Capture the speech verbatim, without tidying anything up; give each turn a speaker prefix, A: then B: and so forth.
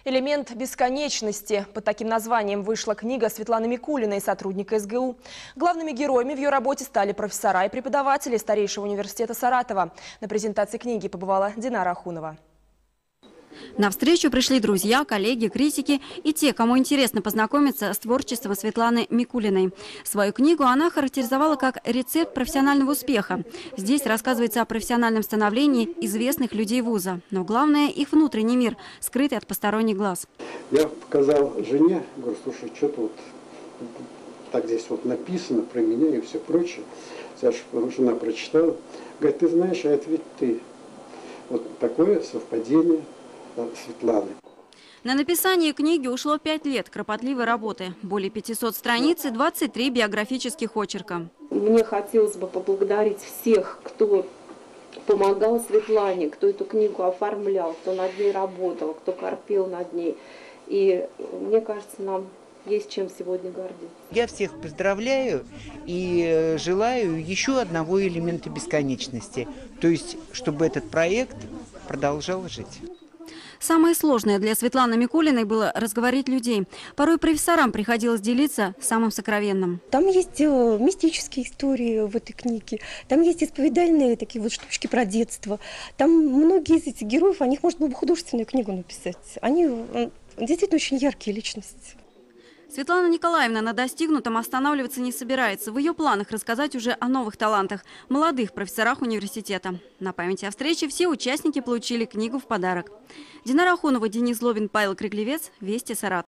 A: «Элемент бесконечности». Под таким названием вышла книга Светланы Микулиной, сотрудника СГУ. Главными героями в ее работе стали профессора и преподаватели старейшего университета Саратова. На презентации книги побывала Динара Ахунова.
B: На встречу пришли друзья, коллеги, критики и те, кому интересно познакомиться с творчеством Светланы Микулиной. Свою книгу она характеризовала как рецепт профессионального успеха. Здесь рассказывается о профессиональном становлении известных людей вуза. Но главное – их внутренний мир, скрытый от посторонних глаз.
C: Я показал жене, говорю, слушай, что-то вот так здесь вот написано про меня и все прочее. Жена прочитала. Говорит, ты знаешь, а это ведь ты. Вот такое совпадение. Светланы.
B: На написание книги ушло пять лет кропотливой работы. Более пятисот страниц и двадцать три биографических очерка.
D: Мне хотелось бы поблагодарить всех, кто помогал Светлане, кто эту книгу оформлял, кто над ней работал, кто корпел над ней. И мне кажется, нам есть чем сегодня гордиться.
E: Я всех поздравляю и желаю еще одного элемента бесконечности. То есть, чтобы этот проект продолжал жить.
B: Самое сложное для Светланы Микулиной было разговорить людей. Порой профессорам приходилось делиться самым сокровенным.
F: Там есть мистические истории в этой книге, там есть исповедальные такие вот штучки про детство. Там многие из этих героев, о них можно было бы художественную книгу написать. Они действительно очень яркие личности.
B: Светлана Николаевна на достигнутом останавливаться не собирается. В ее планах рассказать уже о новых талантах, молодых профессорах университета. На память о встрече все участники получили книгу в подарок. Динара Ахунова, Денис Ловин, Павел Криклевец, Вести, Саратов.